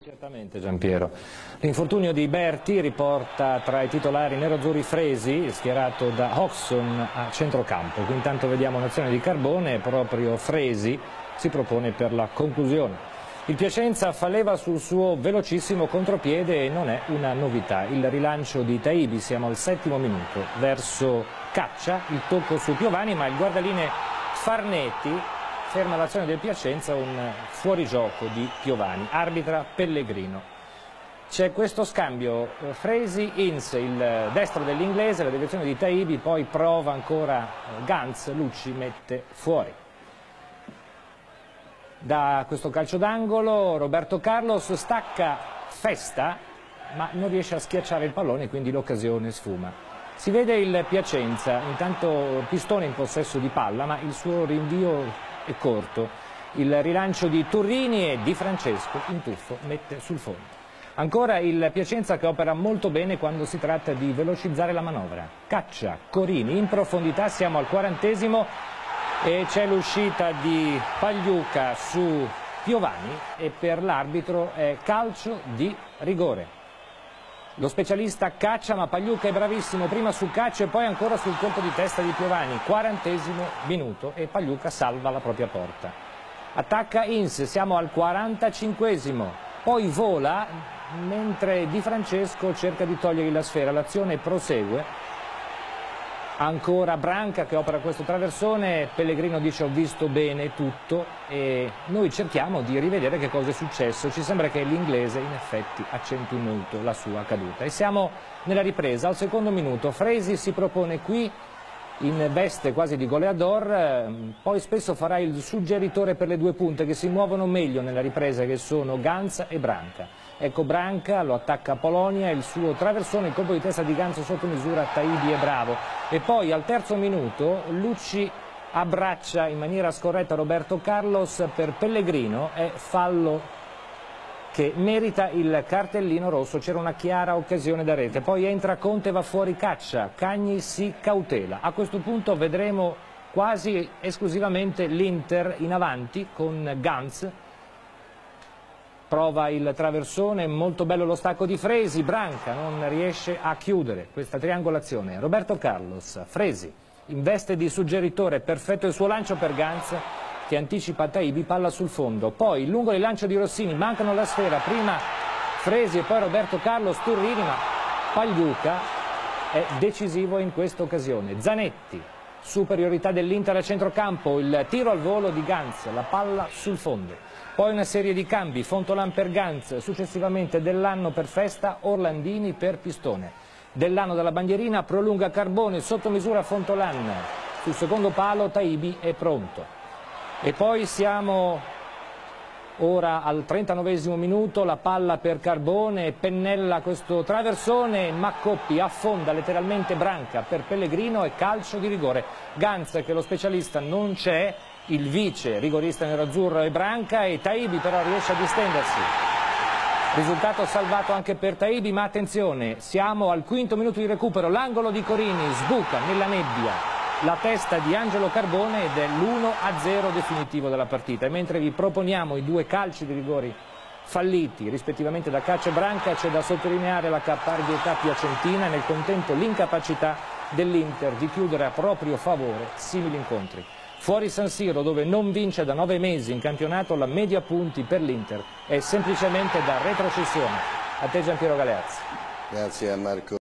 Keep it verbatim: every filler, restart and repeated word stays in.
Certamente Giampiero. L'infortunio di Berti riporta tra i titolari nerazzurri Fresi, schierato da Hodgson a centrocampo. Qui intanto vediamo un'azione di Carbone, proprio Fresi si propone per la conclusione. Il Piacenza fa leva sul suo velocissimo contropiede e non è una novità. Il rilancio di Taibi, siamo al settimo minuto, verso Caccia, il tocco su Piovani, ma il guardaline Farnetti ferma l'azione del Piacenza, un fuorigioco di Piovani, arbitra Pellegrino. C'è questo scambio, Fresi-Inz, il destro dell'inglese, la deviazione di Taibi, poi prova ancora Ganz, Lucci mette fuori. Da questo calcio d'angolo Roberto Carlos stacca Festa, ma non riesce a schiacciare il pallone, quindi l'occasione sfuma. Si vede il Piacenza, intanto Pistone in possesso di palla, ma il suo rinvio è corto. Il rilancio di Turrini e Di Francesco in tuffo mette sul fondo. Ancora il Piacenza che opera molto bene quando si tratta di velocizzare la manovra. Caccia, Corini in profondità, siamo al quarantesimo e c'è l'uscita di Pagliuca su Piovani e per l'arbitro è calcio di rigore. Lo specialista caccia, ma Pagliuca è bravissimo, prima su Caccia e poi ancora sul colpo di testa di Piovani, quarantesimo minuto e Pagliuca salva la propria porta. Attacca Inz, siamo al quarantacinquesimo, poi vola mentre Di Francesco cerca di togliergli la sfera, l'azione prosegue. Ancora Branca che opera questo traversone, Pellegrino dice ho visto bene tutto e noi cerchiamo di rivedere che cosa è successo. Ci sembra che l'inglese in effetti accentui molto la sua caduta. E siamo nella ripresa, al secondo minuto. Fresi si propone qui in veste quasi di goleador, poi spesso farà il suggeritore per le due punte che si muovono meglio nella ripresa, che sono Ganz e Branca. Ecco Branca, lo attacca Polonia, il suo traversone, il colpo di testa di Ganz sotto misura, Taibi è bravo. E poi al terzo minuto Lucci abbraccia in maniera scorretta Roberto Carlos per Pellegrino, è fallo che merita il cartellino rosso, c'era una chiara occasione da rete. Poi entra Conte, va fuori Caccia, Cagni si cautela. A questo punto vedremo quasi esclusivamente l'Inter in avanti con Ganz. Prova il traversone, molto bello lo stacco di Fresi, Branca non riesce a chiudere questa triangolazione. Roberto Carlos, Fresi, in veste di suggeritore, perfetto il suo lancio per Ganz che anticipa Taibi, palla sul fondo. Poi lungo il lancio di Rossini, mancano la sfera, prima Fresi e poi Roberto Carlos, Turrini, ma Pagliuca è decisivo in questa occasione. Zanetti, superiorità dell'Inter a centrocampo, il tiro al volo di Ganz, la palla sul fondo. Poi una serie di cambi, Fontolan per Ganz, successivamente Dell'Anno per Festa, Orlandini per Pistone. Dell'Anno dalla bandierina, prolunga Carbone, sotto misura Fontolan, sul secondo palo Taibi è pronto. E poi siamo ora al trentanovesimo minuto, la palla per Carbone, pennella questo traversone, Maccoppi affonda letteralmente Branca per Pellegrino e calcio di rigore. Ganz che lo specialista non c'è, il vice rigorista nerazzurro è Branca e Taibi però riesce a distendersi. Risultato salvato anche per Taibi, ma attenzione, siamo al quinto minuto di recupero, l'angolo di Corini sbuca nella nebbia la testa di Angelo Carbone ed è l'uno a zero definitivo della partita. E mentre vi proponiamo i due calci di rigori falliti rispettivamente da Caccia e Branca, c'è da sottolineare la caparbietà piacentina e nel contempo l'incapacità dell'Inter di chiudere a proprio favore simili incontri. Fuori San Siro, dove non vince da nove mesi in campionato, la media punti per l'Inter è semplicemente da retrocessione. A te Giampiero Galeazzi. Grazie a Marco.